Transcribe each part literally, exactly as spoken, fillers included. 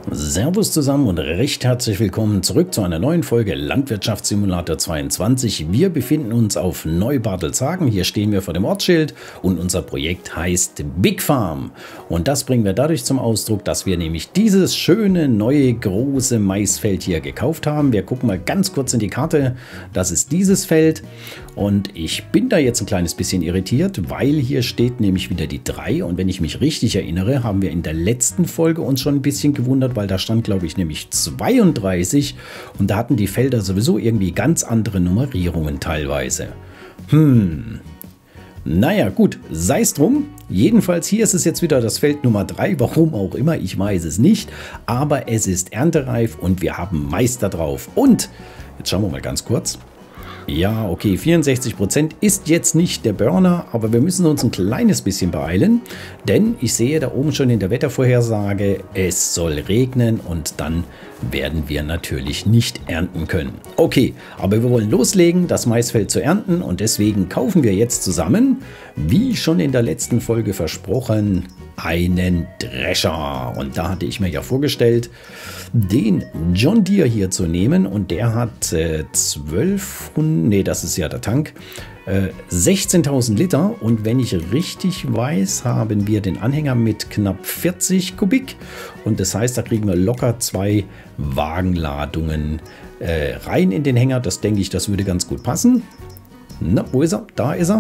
Servus zusammen und recht herzlich willkommen zurück zu einer neuen Folge Landwirtschaftssimulator zweiundzwanzig. Wir befinden uns auf Neubartelshagen. Hier stehen wir vor dem Ortsschild und unser Projekt heißt Big Farm. Und das bringen wir dadurch zum Ausdruck, dass wir nämlich dieses schöne, neue, große Maisfeld hier gekauft haben. Wir gucken mal ganz kurz in die Karte. Das ist dieses Feld. Und ich bin da jetzt ein kleines bisschen irritiert, weil hier steht nämlich wieder die drei. Und wenn ich mich richtig erinnere, haben wir in der letzten Folge uns schon ein bisschen gewundert, weil da stand, glaube ich, nämlich zweiunddreißig und da hatten die Felder sowieso irgendwie ganz andere Nummerierungen teilweise. Hm, naja, gut, sei es drum. Jedenfalls hier ist es jetzt wieder das Feld Nummer drei, warum auch immer, ich weiß es nicht, aber es ist erntereif und wir haben Mais da drauf. Und, jetzt schauen wir mal ganz kurz. Ja, okay, vierundsechzig Prozent ist jetzt nicht der Burner, aber wir müssen uns ein kleines bisschen beeilen, denn ich sehe da oben schon in der Wettervorhersage, es soll regnen und dann werden wir natürlich nicht ernten können. Okay, aber wir wollen loslegen, das Maisfeld zu ernten und deswegen kaufen wir jetzt zusammen, wie schon in der letzten Folge versprochen, einen Drescher. Und da hatte ich mir ja vorgestellt, den John Deere hier zu nehmen und der hat äh, zwölfhundert, nee, das ist ja der Tank, äh, sechzehntausend Liter und wenn ich richtig weiß, haben wir den Anhänger mit knapp vierzig Kubik und das heißt, da kriegen wir locker zwei Wagenladungen äh, rein in den Hänger. Das denke ich, das würde ganz gut passen. Na, wo ist er? Da ist er.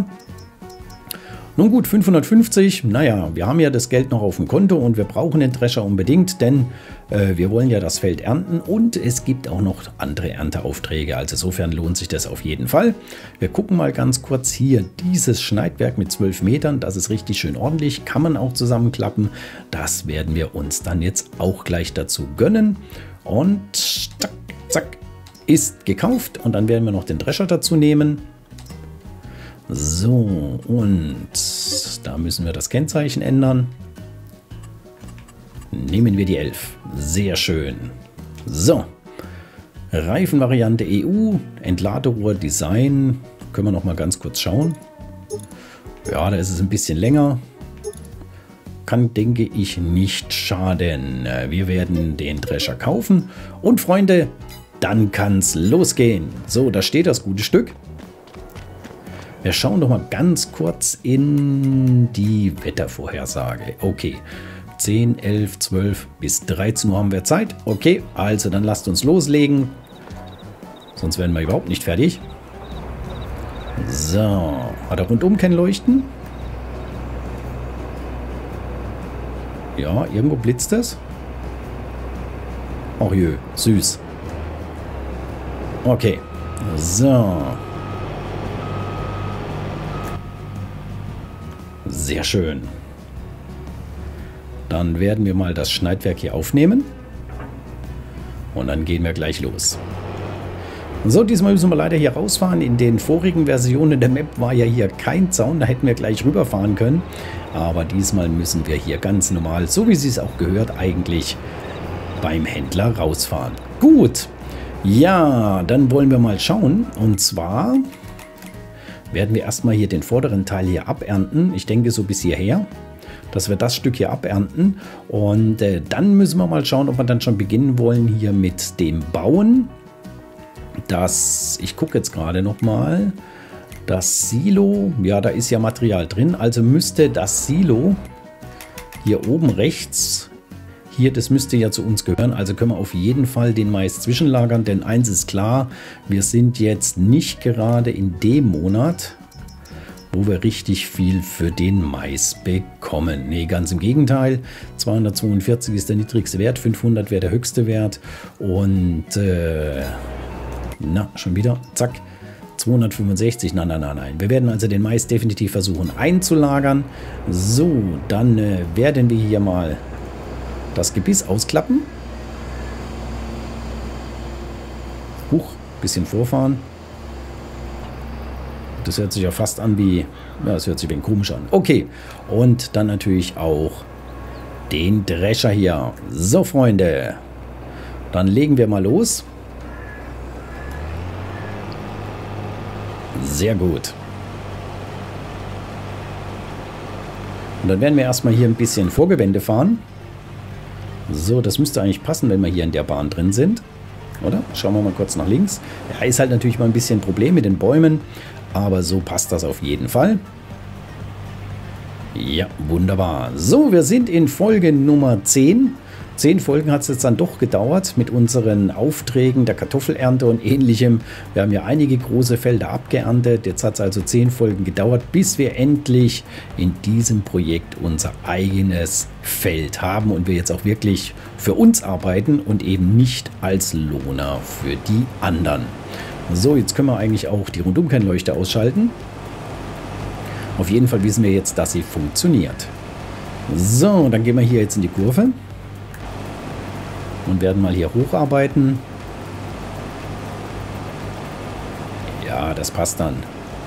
Nun gut, fünfhundertfünfzig, naja, wir haben ja das Geld noch auf dem Konto und wir brauchen den Drescher unbedingt, denn äh, wir wollen ja das Feld ernten und es gibt auch noch andere Ernteaufträge, also insofern lohnt sich das auf jeden Fall. Wir gucken mal ganz kurz hier, dieses Schneidwerk mit zwölf Metern, das ist richtig schön ordentlich, kann man auch zusammenklappen, das werden wir uns dann jetzt auch gleich dazu gönnen und zack, zack, ist gekauft und dann werden wir noch den Drescher dazu nehmen. So, und da müssen wir das Kennzeichen ändern. Nehmen wir die elf. Sehr schön. So, Reifenvariante E U, Entladerohr Design. Können wir noch mal ganz kurz schauen. Ja, da ist es ein bisschen länger. Kann, denke ich, nicht schaden. Wir werden den Drescher kaufen. Und Freunde, dann kann es losgehen. So, da steht das gute Stück. Wir schauen doch mal ganz kurz in die Wettervorhersage. Okay, zehn, elf, zwölf bis dreizehn Uhr haben wir Zeit. Okay, also dann lasst uns loslegen. Sonst werden wir überhaupt nicht fertig. So, hat er rundum kein Leuchten? Ja, irgendwo blitzt es. Ach jö, süß. Okay, so. Sehr schön. Dann werden wir mal das Schneidwerk hier aufnehmen. Und dann gehen wir gleich los. So, diesmal müssen wir leider hier rausfahren. In den vorigen Versionen der Map war ja hier kein Zaun. Da hätten wir gleich rüberfahren können. Aber diesmal müssen wir hier ganz normal, so wie es sich auch gehört, eigentlich beim Händler rausfahren. Gut. Ja, dann wollen wir mal schauen. Und zwar werden wir erstmal hier den vorderen Teil hier abernten. Ich denke so bis hierher, dass wir das Stück hier abernten. Und äh, dann müssen wir mal schauen, ob wir dann schon beginnen wollen hier mit dem Bauen. Das, ich gucke jetzt gerade noch mal, das Silo, ja, da ist ja Material drin. Also müsste das Silo hier oben rechts, hier, das müsste ja zu uns gehören, also können wir auf jeden Fall den Mais zwischenlagern, denn eins ist klar, wir sind jetzt nicht gerade in dem Monat, wo wir richtig viel für den Mais bekommen. Nee, ganz im Gegenteil, zweihundertzweiundvierzig ist der niedrigste Wert, fünfhundert wäre der höchste Wert und, äh, na, schon wieder, zack, zweihundertfünfundsechzig, nein, nein, nein, nein. Wir werden also den Mais definitiv versuchen einzulagern. So, dann äh, werden wir hier mal das Gebiss ausklappen. Huch, bisschen vorfahren. Das hört sich ja fast an wie, ja, das hört sich ein wenig komisch an. Okay, und dann natürlich auch den Drescher hier. So, Freunde, dann legen wir mal los. Sehr gut. Und dann werden wir erstmal hier ein bisschen Vorgewende fahren. So, das müsste eigentlich passen, wenn wir hier in der Bahn drin sind. Oder? Schauen wir mal kurz nach links. Ja, ist halt natürlich mal ein bisschen ein Problem mit den Bäumen, aber so passt das auf jeden Fall. Ja, wunderbar. So, wir sind in Folge Nummer zehn. Zehn Folgen hat es jetzt dann doch gedauert mit unseren Aufträgen der Kartoffelernte und ähnlichem. Wir haben ja einige große Felder abgeerntet. Jetzt hat es also zehn Folgen gedauert, bis wir endlich in diesem Projekt unser eigenes Feld haben und wir jetzt auch wirklich für uns arbeiten und eben nicht als Lohner für die anderen. So, jetzt können wir eigentlich auch die Rundumkennleuchte ausschalten. Auf jeden Fall wissen wir jetzt, dass sie funktioniert. So, dann gehen wir hier jetzt in die Kurve. Und werden mal hier hocharbeiten. Ja, das passt dann.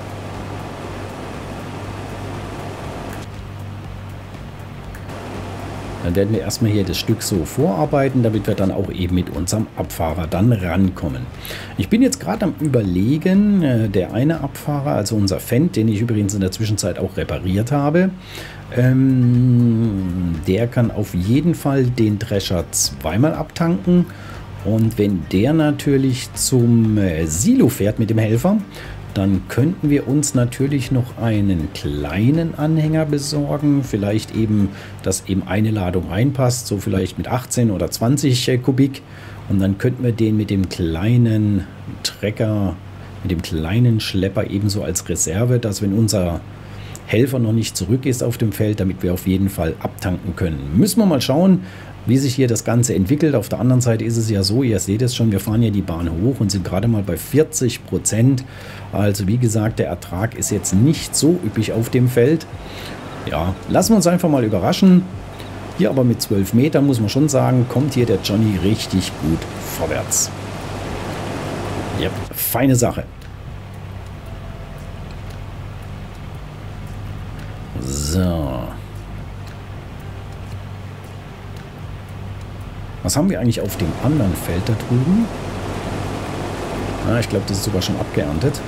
Dann werden wir erstmal hier das Stück so vorarbeiten, damit wir dann auch eben mit unserem Abfahrer dann rankommen. Ich bin jetzt gerade am Überlegen, der eine Abfahrer, also unser Fendt, den ich übrigens in der Zwischenzeit auch repariert habe, ähm, der kann auf jeden Fall den Drescher zweimal abtanken. Und wenn der natürlich zum äh, Silo fährt mit dem Helfer, dann könnten wir uns natürlich noch einen kleinen Anhänger besorgen. Vielleicht eben, dass eben eine Ladung reinpasst, so vielleicht mit achtzehn oder zwanzig äh, Kubik. Und dann könnten wir den mit dem kleinen Trecker, mit dem kleinen Schlepper ebenso als Reserve, dass wenn unser Helfer noch nicht zurück ist auf dem Feld, damit wir auf jeden Fall abtanken können. Müssen wir mal schauen, wie sich hier das Ganze entwickelt. Auf der anderen Seite ist es ja so, ihr seht es schon, wir fahren ja die Bahn hoch und sind gerade mal bei vierzig Prozent. Also wie gesagt, der Ertrag ist jetzt nicht so üppig auf dem Feld. Ja, lassen wir uns einfach mal überraschen. Hier aber mit zwölf Metern muss man schon sagen, kommt hier der Johnny richtig gut vorwärts. Ja, feine Sache. So. Was haben wir eigentlich auf dem anderen Feld da drüben? Ah, ich glaube, das ist sogar schon abgeerntet.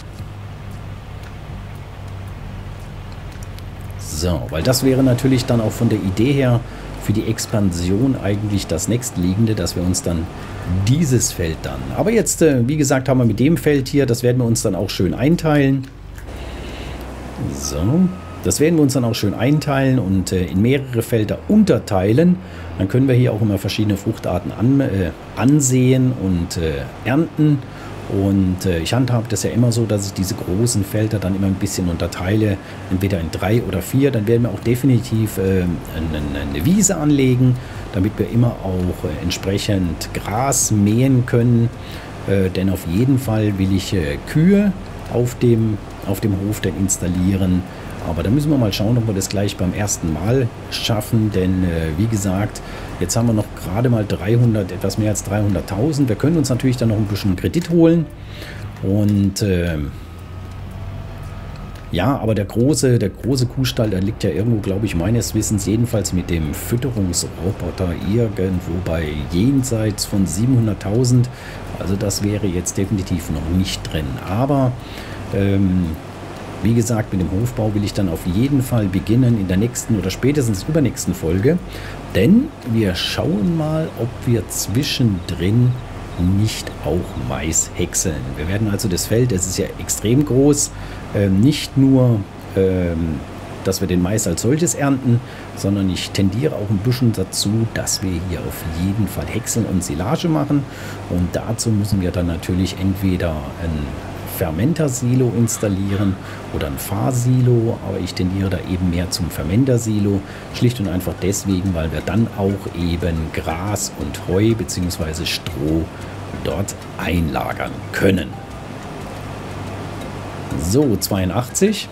So, weil das wäre natürlich dann auch von der Idee her für die Expansion eigentlich das nächstliegende, dass wir uns dann dieses Feld dann... Aber jetzt, äh, wie gesagt, haben wir mit dem Feld hier, das werden wir uns dann auch schön einteilen. So... Das werden wir uns dann auch schön einteilen und äh, in mehrere Felder unterteilen. Dann können wir hier auch immer verschiedene Fruchtarten an, äh, ansehen und äh, ernten. Und äh, ich handhabe das ja immer so, dass ich diese großen Felder dann immer ein bisschen unterteile, entweder in drei oder vier. Dann werden wir auch definitiv äh, eine, eine Wiese anlegen, damit wir immer auch äh, entsprechend Gras mähen können. Äh, denn auf jeden Fall will ich äh, Kühe auf dem, auf dem Hof dann installieren. Aber da müssen wir mal schauen, ob wir das gleich beim ersten Mal schaffen, denn äh, wie gesagt, jetzt haben wir noch gerade mal dreihundert, etwas mehr als dreihunderttausend. Wir können uns natürlich dann noch ein bisschen Kredit holen und äh, ja, aber der große, der große Kuhstall, der liegt ja irgendwo, glaube ich, meines Wissens jedenfalls mit dem Fütterungsroboter irgendwo bei jenseits von siebenhunderttausend. Also das wäre jetzt definitiv noch nicht drin, aber ähm, wie gesagt, mit dem Hofbau will ich dann auf jeden Fall beginnen in der nächsten oder spätestens übernächsten Folge. Denn wir schauen mal, ob wir zwischendrin nicht auch Mais häckseln. Wir werden also das Feld, das ist ja extrem groß, äh, nicht nur, ähm, dass wir den Mais als solches ernten, sondern ich tendiere auch ein bisschen dazu, dass wir hier auf jeden Fall Häckseln und Silage machen. Und dazu müssen wir dann natürlich entweder ein Fermentersilo installieren oder ein Fahrsilo, aber ich tendiere da eben mehr zum Fermentersilo, schlicht und einfach deswegen, weil wir dann auch eben Gras und Heu bzw. Stroh dort einlagern können. So, zweiundachtzig.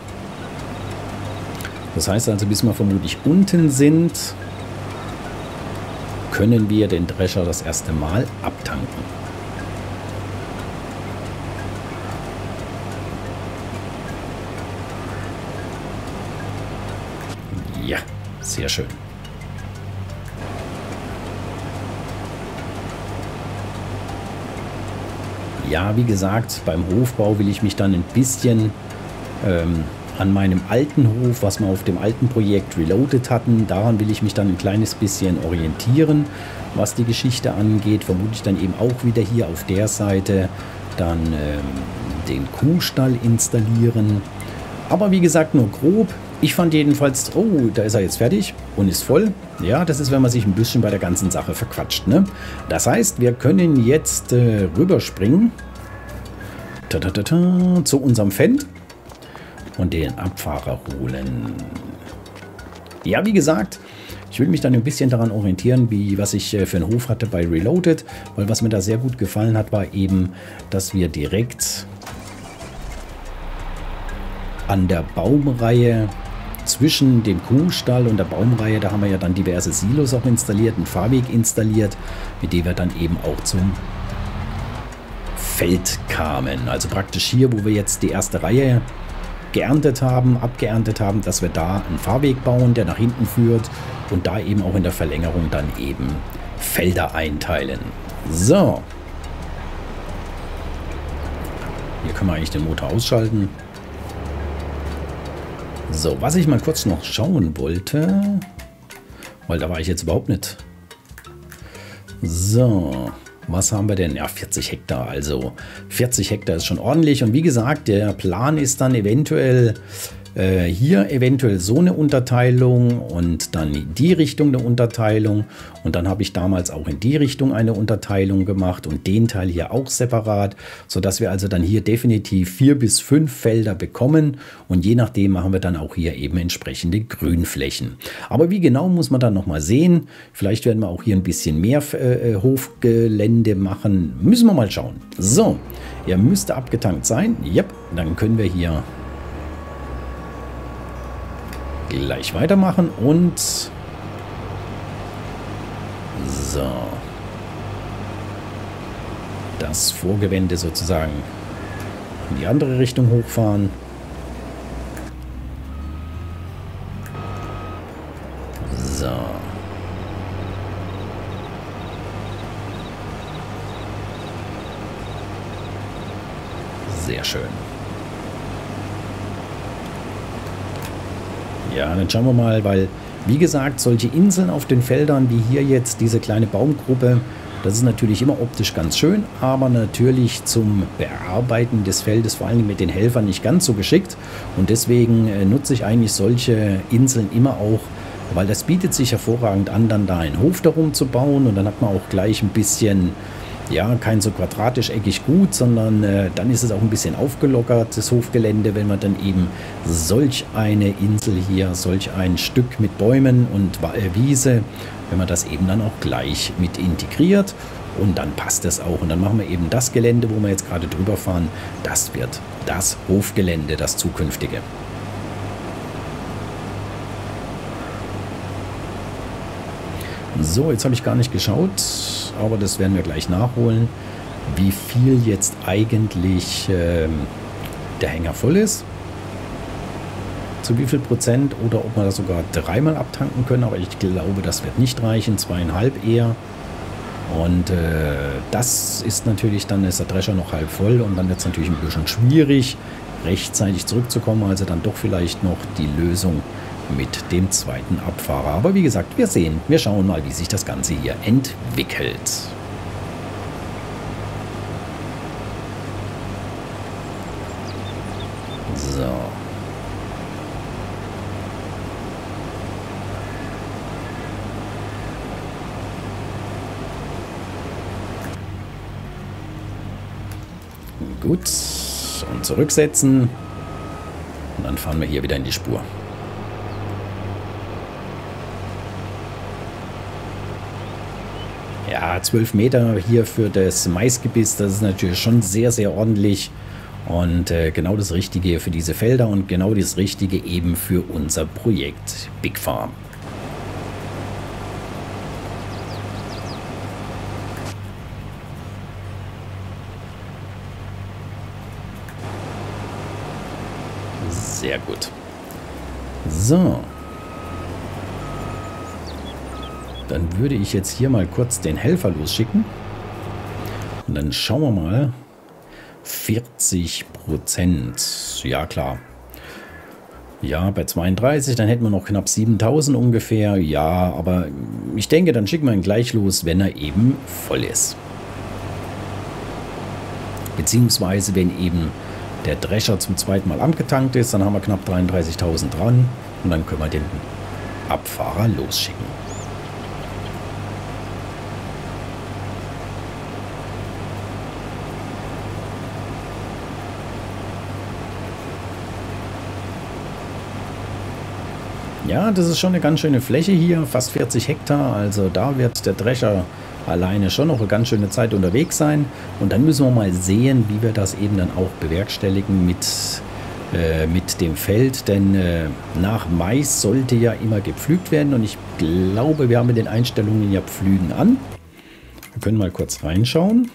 Das heißt also, bis wir vermutlich unten sind, können wir den Drescher das erste Mal abtanken. Ja, sehr schön. Ja, wie gesagt, beim Hofbau will ich mich dann ein bisschen ähm, an meinem alten Hof, was wir auf dem alten Projekt Reloaded hatten. Daran will ich mich dann ein kleines bisschen orientieren, was die Geschichte angeht. Vermutlich dann eben auch wieder hier auf der Seite dann ähm, den Kuhstall installieren. Aber wie gesagt, nur grob. Ich fand jedenfalls, oh, da ist er jetzt fertig und ist voll. Ja, das ist, wenn man sich ein bisschen bei der ganzen Sache verquatscht, ne? Das heißt, wir können jetzt äh, rüberspringen ta, ta, ta, ta, zu unserem Fendt und den Abfahrer holen. Ja, wie gesagt, ich will mich dann ein bisschen daran orientieren, wie was ich äh, für einen Hof hatte bei Reloaded, weil was mir da sehr gut gefallen hat, war eben, dass wir direkt an der Baumreihe zwischen dem Kuhstall und der Baumreihe, da haben wir ja dann diverse Silos auch installiert, einen Fahrweg installiert, mit dem wir dann eben auch zum Feld kamen. Also praktisch hier, wo wir jetzt die erste Reihe geerntet haben, abgeerntet haben, dass wir da einen Fahrweg bauen, der nach hinten führt und da eben auch in der Verlängerung dann eben Felder einteilen. So. Hier können wir eigentlich den Motor ausschalten. So, was ich mal kurz noch schauen wollte, weil da war ich jetzt überhaupt nicht. So, was haben wir denn? Ja, vierzig Hektar, also vierzig Hektar ist schon ordentlich. Und wie gesagt, der Plan ist dann eventuell äh, hier eventuell so eine Unterteilung und dann in die Richtung eine Unterteilung. Und dann habe ich damals auch in die Richtung eine Unterteilung gemacht und den Teil hier auch separat, sodass wir also dann hier definitiv vier bis fünf Felder bekommen. Und je nachdem machen wir dann auch hier eben entsprechende Grünflächen. Aber wie genau, muss man dann nochmal sehen. Vielleicht werden wir auch hier ein bisschen mehr äh, Hofgelände machen. Müssen wir mal schauen. So, er müsste abgetankt sein. Yep, dann können wir hier gleich weitermachen und so das Vorgewende sozusagen in die andere Richtung hochfahren. So. Sehr schön. Ja, dann schauen wir mal, weil, wie gesagt, solche Inseln auf den Feldern, wie hier jetzt diese kleine Baumgruppe, das ist natürlich immer optisch ganz schön, aber natürlich zum Bearbeiten des Feldes, vor allem mit den Helfern, nicht ganz so geschickt. Und deswegen äh, nutze ich eigentlich solche Inseln immer auch, weil das bietet sich hervorragend an, dann da einen Hof darum zu bauen. Und dann hat man auch gleich ein bisschen, ja, kein so quadratisch-eckig gut, sondern äh, dann ist es auch ein bisschen aufgelockert, das Hofgelände, wenn man dann eben solch eine Insel hier, solch ein Stück mit Bäumen und äh, Wiese, wenn man das eben dann auch gleich mit integriert und dann passt es auch. Und dann machen wir eben das Gelände, wo wir jetzt gerade drüber fahren, das wird das Hofgelände, das zukünftige. So, jetzt habe ich gar nicht geschaut, aber das werden wir gleich nachholen, wie viel jetzt eigentlich äh, der Hänger voll ist. Zu wie viel Prozent oder ob wir das sogar dreimal abtanken können, aber ich glaube, das wird nicht reichen, zweieinhalb eher. Und äh, das ist natürlich, dann ist der Drescher noch halb voll und dann wird es natürlich ein bisschen schwierig, rechtzeitig zurückzukommen, also dann doch vielleicht noch die Lösung mit dem zweiten Abfahrer. Aber wie gesagt, wir sehen, wir schauen mal, wie sich das Ganze hier entwickelt. So. Gut. Und zurücksetzen. Und dann fahren wir hier wieder in die Spur. Ja, zwölf Meter hier für das Maisgebiss, das ist natürlich schon sehr, sehr ordentlich. Und äh, genau das Richtige für diese Felder und genau das Richtige eben für unser Projekt Big Farm. Sehr gut. So. Dann würde ich jetzt hier mal kurz den Helfer losschicken. Und dann schauen wir mal. vierzig Prozent. Ja, klar. Ja, bei zweiunddreißig, dann hätten wir noch knapp siebentausend ungefähr. Ja, aber ich denke, dann schicken wir ihn gleich los, wenn er eben voll ist. Beziehungsweise, wenn eben der Drescher zum zweiten Mal angetankt ist, dann haben wir knapp dreiunddreißigtausend dran und dann können wir den Abfahrer losschicken. Ja, das ist schon eine ganz schöne Fläche hier, fast vierzig Hektar, also da wird der Drescher alleine schon noch eine ganz schöne Zeit unterwegs sein. Und dann müssen wir mal sehen, wie wir das eben dann auch bewerkstelligen mit, äh, mit dem Feld, denn äh, nach Mais sollte ja immer gepflügt werden und ich glaube, wir haben mit den Einstellungen ja Pflügen an. Wir können mal kurz reinschauen.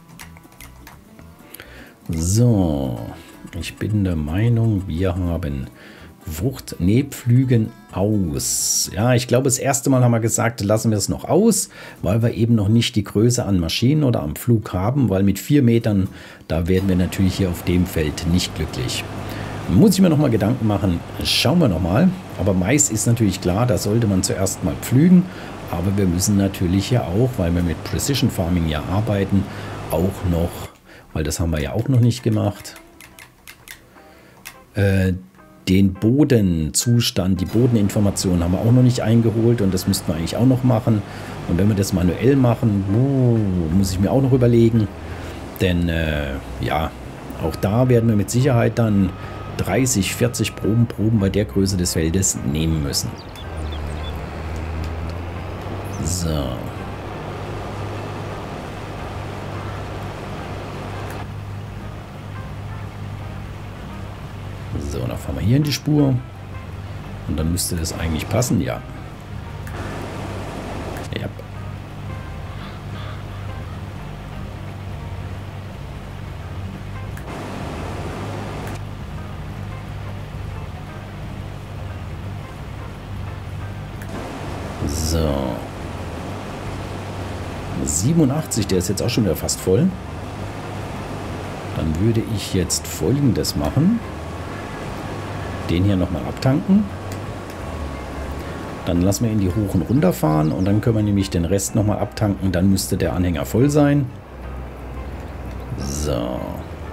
So, ich bin der Meinung, wir haben Frucht, nee, Pflügen aus. Ja, ich glaube, das erste Mal haben wir gesagt, lassen wir es noch aus, weil wir eben noch nicht die Größe an Maschinen oder am Pflug haben, weil mit vier Metern, da werden wir natürlich hier auf dem Feld nicht glücklich. Muss ich mir noch mal Gedanken machen, schauen wir noch mal. Aber Mais ist natürlich klar, da sollte man zuerst mal pflügen, aber wir müssen natürlich ja auch, weil wir mit Precision Farming ja arbeiten, auch noch, weil das haben wir ja auch noch nicht gemacht, äh, den Bodenzustand, die Bodeninformationen haben wir auch noch nicht eingeholt und das müssten wir eigentlich auch noch machen. Und wenn wir das manuell machen, uh, muss ich mir auch noch überlegen. Denn äh, ja, auch da werden wir mit Sicherheit dann dreißig, vierzig Proben, Proben bei der Größe des Feldes nehmen müssen. So. So, dann fahren wir hier in die Spur. Und dann müsste das eigentlich passen, ja. Ja. So. siebenundachtzig, der ist jetzt auch schon wieder fast voll. Dann würde ich jetzt Folgendes machen. Den hier nochmal abtanken. Dann lassen wir ihn die hoch und runter fahren und dann können wir nämlich den Rest nochmal abtanken. Dann müsste der Anhänger voll sein. So.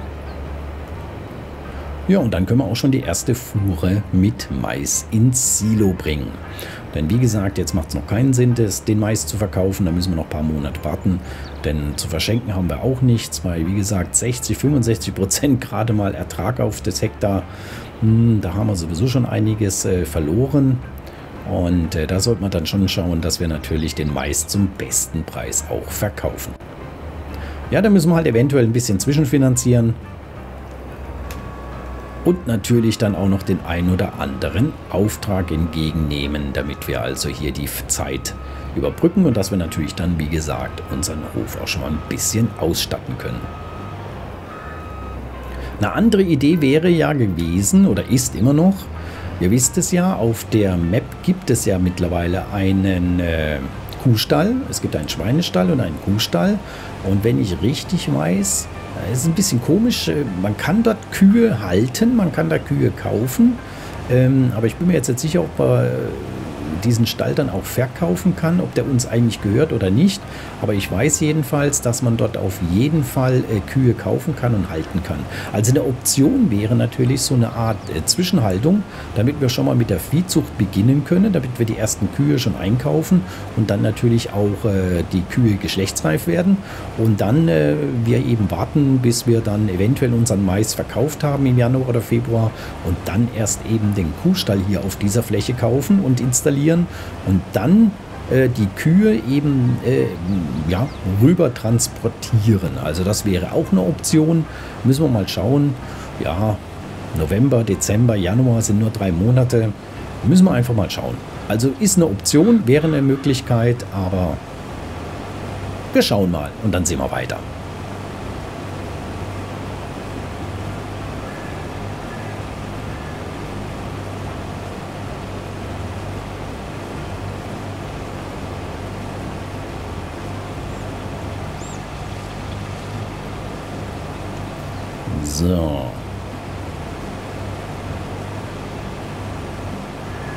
Ja, und dann können wir auch schon die erste Fuhre mit Mais ins Silo bringen. Denn wie gesagt, jetzt macht es noch keinen Sinn, das, den Mais zu verkaufen. Da müssen wir noch ein paar Monate warten. Denn zu verschenken haben wir auch nichts, weil wie gesagt sechzig, fünfundsechzig Prozent gerade mal Ertrag auf das Hektar. Hm, da haben wir sowieso schon einiges äh, verloren. Und äh, da sollte man dann schon schauen, dass wir natürlich den Mais zum besten Preis auch verkaufen. Ja, da müssen wir halt eventuell ein bisschen zwischenfinanzieren. Und natürlich dann auch noch den ein oder anderen Auftrag entgegennehmen, damit wir also hier die Zeit überbrücken und dass wir natürlich dann, wie gesagt, unseren Hof auch schon mal ein bisschen ausstatten können. Eine andere Idee wäre ja gewesen oder ist immer noch, ihr wisst es ja, auf der Map gibt es ja mittlerweile einen äh, Kuhstall, es gibt einen Schweinestall und einen Kuhstall und wenn ich richtig weiß, es ist ein bisschen komisch, man kann dort Kühe halten, man kann da Kühe kaufen, ähm, aber ich bin mir jetzt nicht sicher, ob man diesen Stall dann auch verkaufen kann, ob der uns eigentlich gehört oder nicht. Aber ich weiß jedenfalls, dass man dort auf jeden Fall äh, Kühe kaufen kann und halten kann. Also eine Option wäre natürlich so eine Art äh, Zwischenhaltung, damit wir schon mal mit der Viehzucht beginnen können, damit wir die ersten Kühe schon einkaufen und dann natürlich auch äh, die Kühe geschlechtsreif werden und dann äh, wir eben warten, bis wir dann eventuell unseren Mais verkauft haben im Januar oder Februar und dann erst eben den Kuhstall hier auf dieser Fläche kaufen und installieren und dann äh, die Kühe eben äh, ja, rüber transportieren. Also das wäre auch eine Option. Müssen wir mal schauen. Ja, November, Dezember, Januar sind nur drei Monate. Müssen wir einfach mal schauen. Also ist eine Option, wäre eine Möglichkeit, aber wir schauen mal und dann sehen wir weiter. So.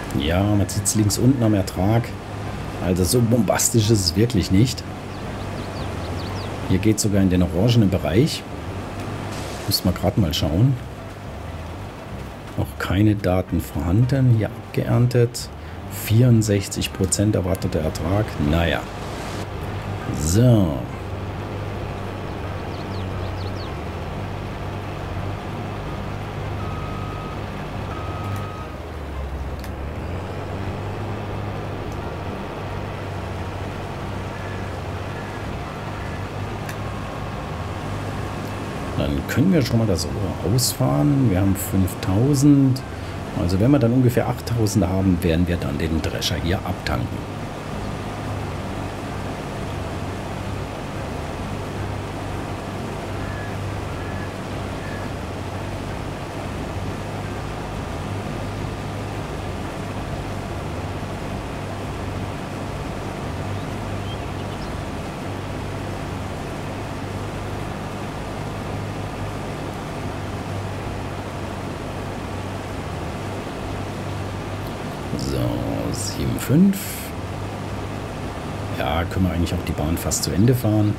Ja, man sieht es links unten am Ertrag. Also so bombastisch ist es wirklich nicht. Hier geht es sogar in den orangenen Bereich. Müssen wir gerade mal schauen. Noch keine Daten vorhanden. Hier abgeerntet. vierundsechzig Prozent erwarteter Ertrag. Naja. So. Dann können wir schon mal das Ohr ausfahren. Wir haben fünftausend. Also wenn wir dann ungefähr achttausend haben, werden wir dann den Drescher hier abtanken. So, sieben Komma fünf. Ja, können wir eigentlich auch die Bahn fast zu Ende fahren.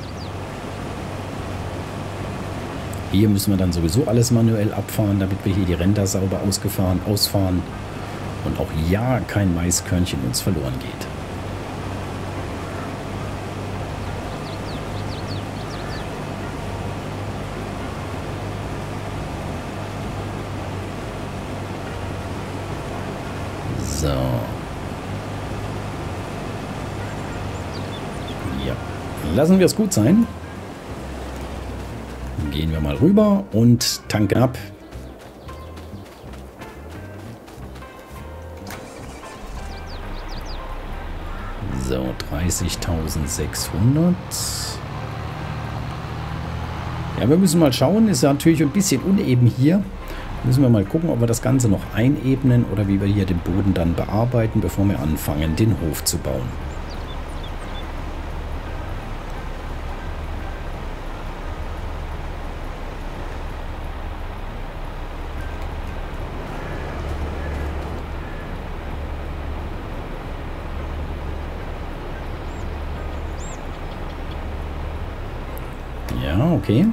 Hier müssen wir dann sowieso alles manuell abfahren, damit wir hier die Ränder sauber ausgefahren, ausfahren. Und auch ja, kein Maiskörnchen uns verloren geht. So. Ja. Lassen wir es gut sein. Gehen wir mal rüber und tanken ab. So, dreißigtausendsechshundert. Ja, wir müssen mal schauen. Ist ja natürlich ein bisschen uneben hier. Müssen wir mal gucken, ob wir das Ganze noch einebnen oder wie wir hier den Boden dann bearbeiten, bevor wir anfangen, den Hof zu bauen. Ja, okay.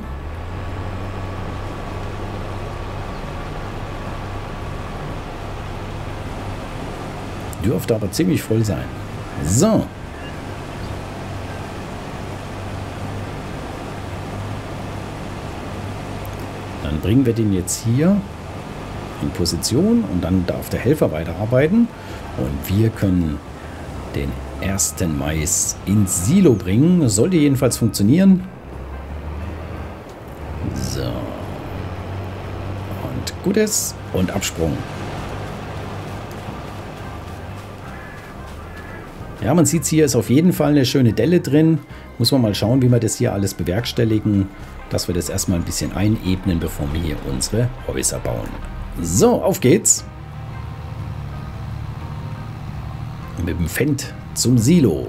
Dürfte aber ziemlich voll sein. So. Dann bringen wir den jetzt hier in Position und dann darf der Helfer weiterarbeiten. Und wir können den ersten Mais ins Silo bringen. Das sollte jedenfalls funktionieren. So. Und Gutes und Absprung. Ja, man sieht, hier ist auf jeden Fall eine schöne Delle drin. Muss man mal schauen, wie wir das hier alles bewerkstelligen, dass wir das erstmal ein bisschen einebnen, bevor wir hier unsere Häuser bauen. So, auf geht's. Mit dem Fendt zum Silo.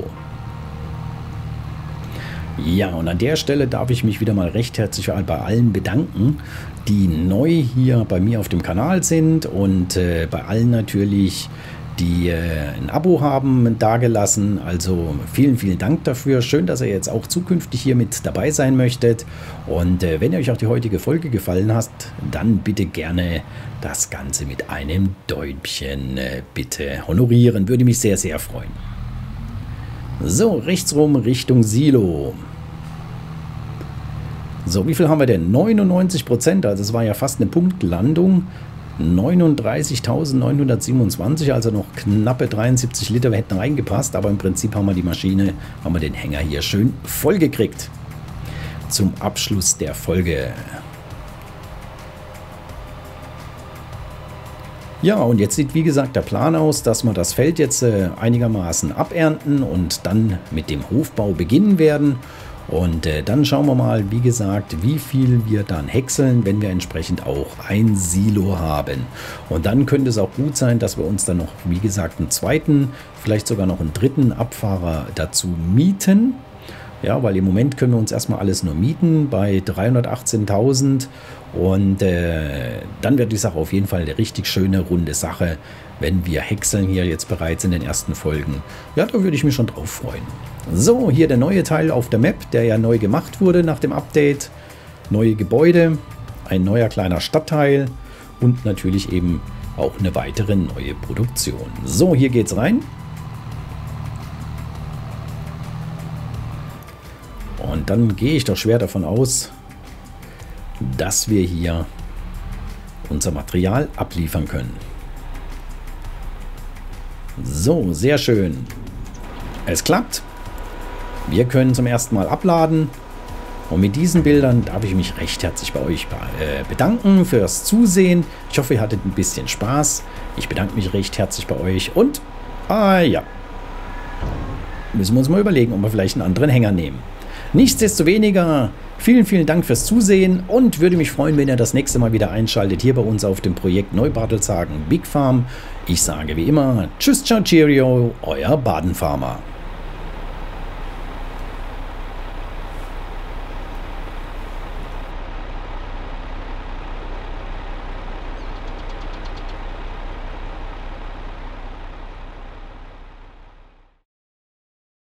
Ja, und an der Stelle darf ich mich wieder mal recht herzlich bei allen bedanken, die neu hier bei mir auf dem Kanal sind und äh, bei allen natürlich, die äh, ein Abo haben dagelassen. Also vielen, vielen Dank dafür. Schön, dass ihr jetzt auch zukünftig hier mit dabei sein möchtet. Und äh, wenn euch auch die heutige Folge gefallen hat, dann bitte gerne das Ganze mit einem Däumchen äh, bitte honorieren. Würde mich sehr, sehr freuen. So, rechtsrum Richtung Silo. So, wie viel haben wir denn? neunundneunzig Prozent, also es war ja fast eine Punktlandung. neununddreißigtausendneunhundertsiebenundzwanzig, also noch knappe dreiundsiebzig Liter hätten reingepasst, aber im Prinzip haben wir die Maschine, haben wir den Hänger hier schön voll gekriegt. Zum Abschluss der Folge. Ja, und jetzt sieht wie gesagt der Plan aus, dass wir das Feld jetzt äh, einigermaßen abernten und dann mit dem Hofbau beginnen werden. Und äh, dann schauen wir mal, wie gesagt, wie viel wir dann häckseln, wenn wir entsprechend auch ein Silo haben. Und dann könnte es auch gut sein, dass wir uns dann noch, wie gesagt, einen zweiten, vielleicht sogar noch einen dritten Abfahrer dazu mieten. Ja, weil im Moment können wir uns erstmal alles nur mieten bei dreihundertachtzehntausend und äh, dann wird die Sache auf jeden Fall eine richtig schöne, runde Sache, wenn wir häckseln hier jetzt bereits in den ersten Folgen. Ja, da würde ich mich schon drauf freuen. So, hier der neue Teil auf der Map, der ja neu gemacht wurde nach dem Update. Neue Gebäude, ein neuer kleiner Stadtteil und natürlich eben auch eine weitere neue Produktion. So, hier geht's rein. Und dann gehe ich doch schwer davon aus, dass wir hier unser Material abliefern können. So, sehr schön. Es klappt. Wir können zum ersten Mal abladen. Und mit diesen Bildern darf ich mich recht herzlich bei euch bedanken fürs Zusehen. Ich hoffe, ihr hattet ein bisschen Spaß. Ich bedanke mich recht herzlich bei euch. Und, ah ja, müssen wir uns mal überlegen, ob wir vielleicht einen anderen Hänger nehmen. Nichtsdestoweniger, vielen, vielen Dank fürs Zusehen und würde mich freuen, wenn ihr das nächste Mal wieder einschaltet hier bei uns auf dem Projekt Neubartelshagen Big Farm. Ich sage wie immer, tschüss, ciao, cheerio, euer Badenfarmer.